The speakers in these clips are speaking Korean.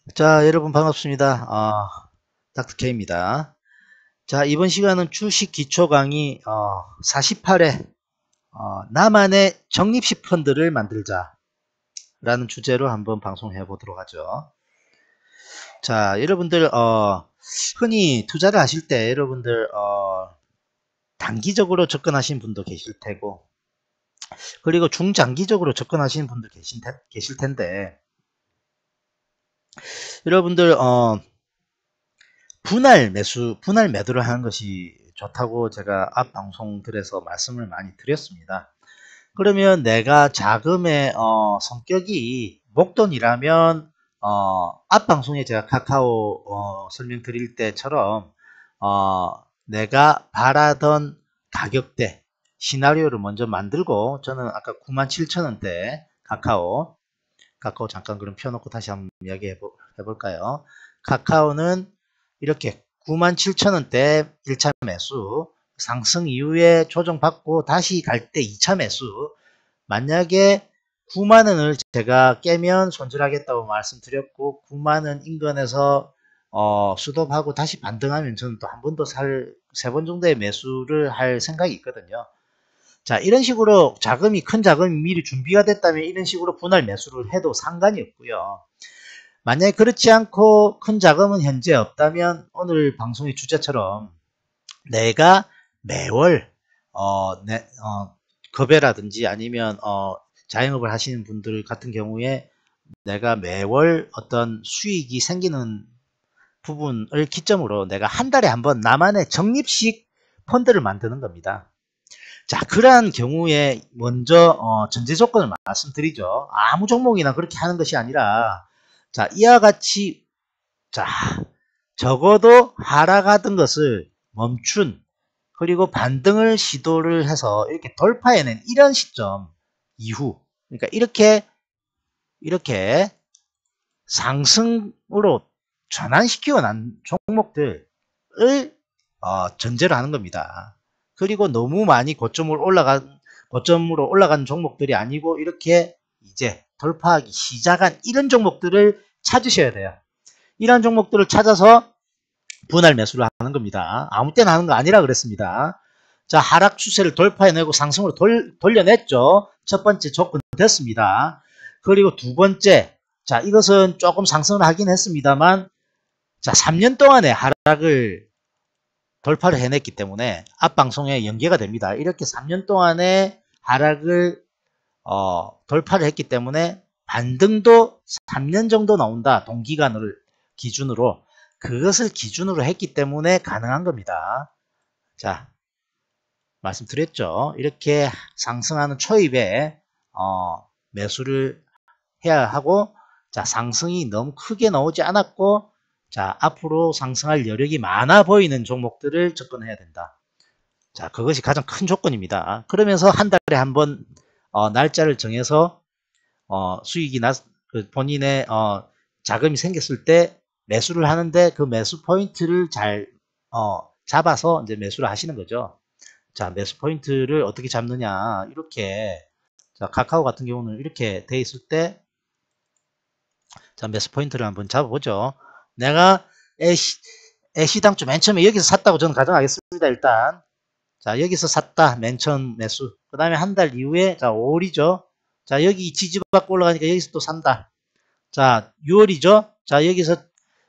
자, 여러분 반갑습니다. 닥터 K입니다. 자, 이번 시간은 주식 기초 강의 48회 나만의 적립식 펀드를 만들자 라는 주제로 한번 방송해 보도록 하죠. 자, 여러분들 흔히 투자를 하실 때 여러분들 단기적으로 접근하신 분도 계실 테고, 그리고 중장기적으로 접근하시는 분도 계실 텐데, 여러분들 분할 매도를 하는 것이 좋다고 제가 앞 방송들에서 말씀을 많이 드렸습니다. 그러면 내가 자금의 성격이 목돈이라면 앞 방송에 제가 카카오 설명드릴 때처럼 내가 바라던 가격대 시나리오를 먼저 만들고, 저는 아까 97,000원대 카카오 잠깐 그럼 펴놓고 다시 한번 이야기 해볼까요? 카카오는 이렇게 97,000원대 1차 매수, 상승 이후에 조정받고 다시 갈 때 2차 매수. 만약에 9만원을 제가 깨면 손절하겠다고 말씀드렸고, 9만원 인근에서 스톱하고 다시 반등하면 저는 또 한 번 더 세 번 정도의 매수를 할 생각이 있거든요. 자, 이런 식으로 큰 자금이 미리 준비가 됐다면 이런 식으로 분할 매수를 해도 상관이 없고요. 만약에 그렇지 않고 큰 자금은 현재 없다면 오늘 방송의 주제처럼 내가 매월 급여라든지 아니면 자영업을 하시는 분들 같은 경우에 내가 매월 어떤 수익이 생기는 부분을 기점으로 내가 한 달에 한 번 나만의 적립식 펀드를 만드는 겁니다. 자, 그러한 경우에 먼저 전제 조건을 말씀드리죠. 아무 종목이나 그렇게 하는 것이 아니라, 자, 이와 같이, 자, 적어도 하락하던 것을 멈춘, 그리고 반등을 시도를 해서 이렇게 돌파해낸 이런 시점 이후, 그러니까 이렇게 상승으로 전환시키고 난 종목들을 전제로 하는 겁니다. 그리고 너무 많이 고점으로 올라간 종목들이 아니고 이렇게 이제 돌파하기 시작한 이런 종목들을 찾으셔야 돼요. 이런 종목들을 찾아서 분할 매수를 하는 겁니다. 아무 때나 하는 거 아니라 그랬습니다. 자, 하락 추세를 돌파해내고 상승으로 돌려냈죠. 첫 번째 조건 됐습니다. 그리고 두 번째, 자, 이것은 조금 상승을 하긴 했습니다만, 자, 3년 동안의 하락을 돌파를 해냈기 때문에 앞 방송에 연계가 됩니다. 이렇게 3년 동안의 하락을 돌파를 했기 때문에 반등도 3년 정도 나온다. 동기간을 기준으로. 그것을 기준으로 했기 때문에 가능한 겁니다. 자, 말씀드렸죠. 이렇게 상승하는 초입에 매수를 해야 하고, 자, 상승이 너무 크게 나오지 않았고, 자, 앞으로 상승할 여력이 많아 보이는 종목들을 접근해야 된다. 자, 그것이 가장 큰 조건입니다. 그러면서 한 달에 한 번 날짜를 정해서 수익이 본인의 자금이 생겼을 때 매수를 하는데, 그 매수 포인트를 잘 잡아서 이제 매수를 하시는 거죠. 자, 매수 포인트를 어떻게 잡느냐, 이렇게. 자, 카카오 같은 경우는 이렇게 돼 있을 때, 자, 매수 포인트를 한번 잡아보죠. 내가 애시당초 맨 처음에 여기서 샀다고 저는 가정하겠습니다. 일단, 자, 여기서 샀다. 맨 처음 매수. 그 다음에 한 달 이후에, 자, 5월이죠. 자, 여기 지지받고 올라가니까 여기서 또 산다. 자, 6월이죠. 자, 여기서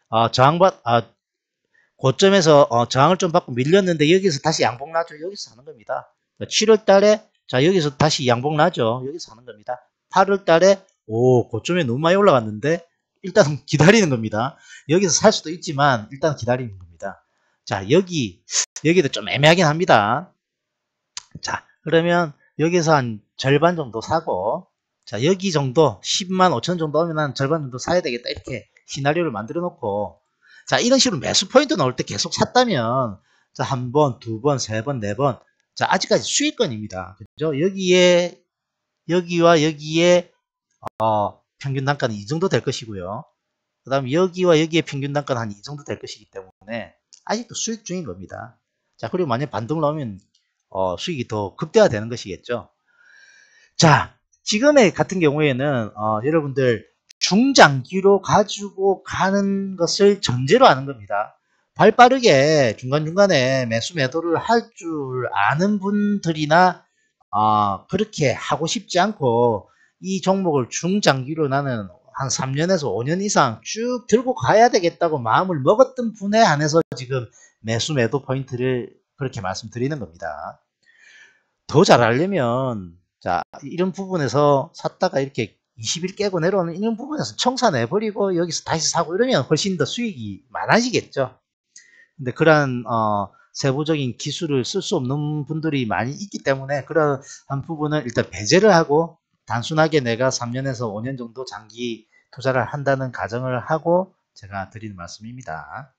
고점에서 저항을 좀 받고 밀렸는데 여기서 다시 양봉 나죠. 여기서 사는 겁니다. 7월 달에, 자, 여기서 다시 양봉 나죠. 여기서 사는 겁니다. 8월 달에, 고점에 너무 많이 올라갔는데 일단 기다리는 겁니다. 여기서 살 수도 있지만 일단 기다리는 겁니다. 자, 여기도 좀 애매하긴 합니다. 자, 그러면 여기서 한 절반 정도 사고, 자, 여기 정도 10만 5천 정도 오면 한 절반 정도 사야 되겠다. 이렇게 시나리오를 만들어 놓고, 자, 이런 식으로 매수 포인트 나올 때 계속 샀다면, 자, 한 번, 두 번, 세 번, 네 번. 자, 아직까지 수익권입니다. 그죠? 여기와 여기에, 평균 단가는 이 정도 될 것이고요. 그 다음 여기와 여기에 평균 단가는 한 이 정도 될 것이기 때문에 아직도 수익 중인 겁니다. 자, 그리고 만약 반등 나오면 수익이 더 극대화되는 것이겠죠. 자, 지금의 같은 경우에는 여러분들 중장기로 가지고 가는 것을 전제로 하는 겁니다. 발 빠르게 중간중간에 매수 매도를 할 줄 아는 분들이나 그렇게 하고 싶지 않고 이 종목을 중장기로 나는 한 3년에서 5년 이상 쭉 들고 가야 되겠다고 마음을 먹었던 분에 한해서 지금 매수 매도 포인트를 그렇게 말씀드리는 겁니다. 더 잘하려면 자 이런 부분에서 샀다가 이렇게 20일 깨고 내려오는 이런 부분에서 청산해버리고 여기서 다시 사고 이러면 훨씬 더 수익이 많아지겠죠. 근데 그러한 세부적인 기술을 쓸 수 없는 분들이 많이 있기 때문에 그러한 부분은 일단 배제를 하고 단순하게 내가 3년에서 5년 정도 장기 투자를 한다는 가정을 하고 제가 드리는 말씀입니다.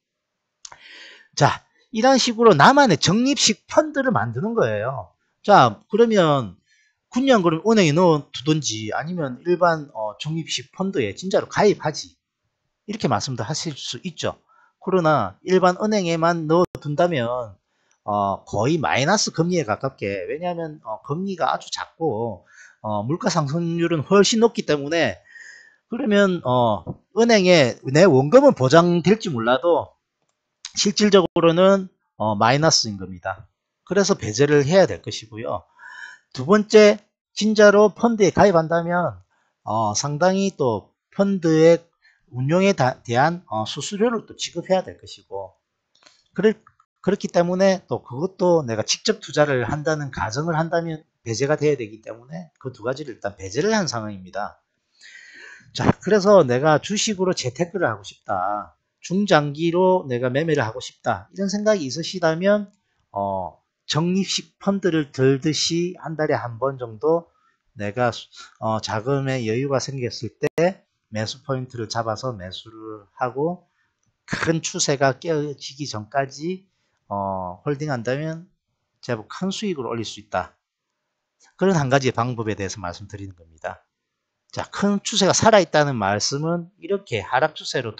자, 이런 식으로 나만의 적립식 펀드를 만드는 거예요. 자, 그러면 그냥 그럼 은행에 넣어두든지 아니면 일반 적립식 펀드에 진짜로 가입하지. 이렇게 말씀도 하실 수 있죠. 그러나 일반 은행에만 넣어둔다면 거의 마이너스 금리에 가깝게 왜냐하면 금리가 아주 작고 물가 상승률은 훨씬 높기 때문에 그러면 은행에 내 원금은 보장될지 몰라도 실질적으로는 마이너스인 겁니다. 그래서 배제를 해야 될 것이고요. 두 번째, 진짜로 펀드에 가입한다면 상당히 또 펀드의 운용에 대한 수수료를 또 지급해야 될 것이고 그렇기 때문에 또 그것도 내가 직접 투자를 한다는 가정을 한다면 배제가 돼야 되기 때문에 그 두 가지를 일단 배제를 한 상황입니다. 자, 그래서 내가 주식으로 재테크를 하고 싶다. 중장기로 내가 매매를 하고 싶다. 이런 생각이 있으시다면 적립식 펀드를 들듯이 한 달에 한 번 정도 내가 자금의 여유가 생겼을 때 매수 포인트를 잡아서 매수를 하고 큰 추세가 깨어지기 전까지 홀딩한다면 제법 큰 수익을 올릴 수 있다. 그런 한 가지의 방법에 대해서 말씀드리는 겁니다. 자, 큰 추세가 살아있다는 말씀은 이렇게 하락 추세로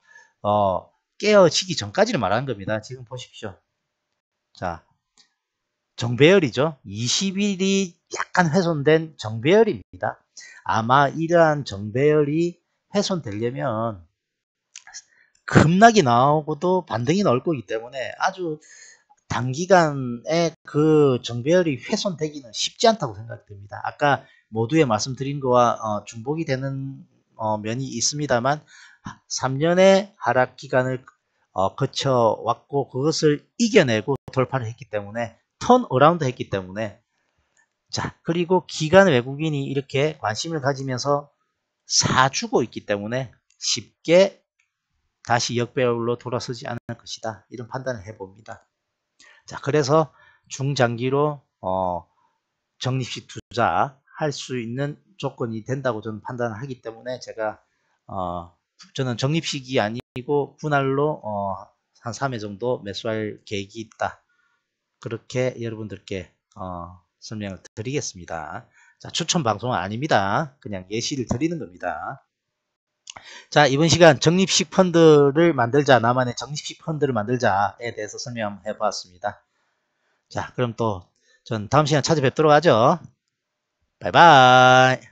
깨어지기 전까지를 말하는 겁니다. 지금 보십시오. 자, 정배열이죠. 20일이 약간 훼손된 정배열입니다. 아마 이러한 정배열이 훼손되려면 급락이 나오고도 반등이 나올 거기 때문에 아주 단기간에 그 정배열이 훼손되기는 쉽지 않다고 생각됩니다. 아까 모두에 말씀드린 거와 중복이 되는 면이 있습니다만 3년의 하락 기간을 거쳐왔고 그것을 이겨내고 돌파를 했기 때문에 턴어라운드 했기 때문에 자 그리고 기관 외국인이 이렇게 관심을 가지면서 사주고 있기 때문에 쉽게 다시 역배열로 돌아서지 않을 것이다. 이런 판단을 해봅니다. 자, 그래서 중장기로 적립식 투자 할 수 있는 조건이 된다고 저는 판단을 하기 때문에 제가 저는 적립식이 아니고 분할로 한 3회 정도 매수할 계획이 있다. 그렇게 여러분들께 설명을 드리겠습니다. 자, 추천 방송은 아닙니다. 그냥 예시를 드리는 겁니다. 자, 이번 시간 적립식 펀드를 만들자, 나만의 적립식 펀드를 만들자에 대해서 설명해 보았습니다. 자, 그럼 또 전 다음 시간 찾아뵙도록 하죠. 바이바이.